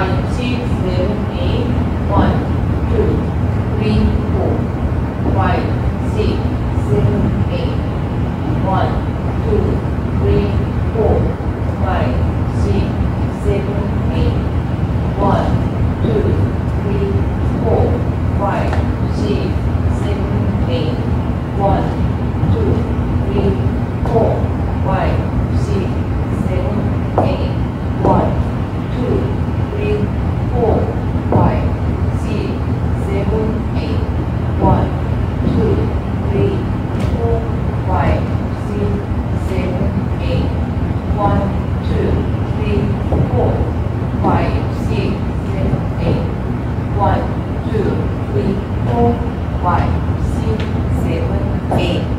5, 6, 7, 8. 1, 2, 3, 4, 5, 6, 7, 8. 1, 2, 3, 4, 5, 6, 7, 8. 1, 2, 3, 4, 5, 6, 7, 8. 1, 2, 3, 4, 5, 6, 7, 8. 1, 2, 3, 4, 5, 6, 7, 8. 1, 2, 3, 4, 5, 6, 7, 8. 1, 2, 3, 4, 5, 6, 7, 8. 1, 2, 3, 4, 5, 6, 7, 8.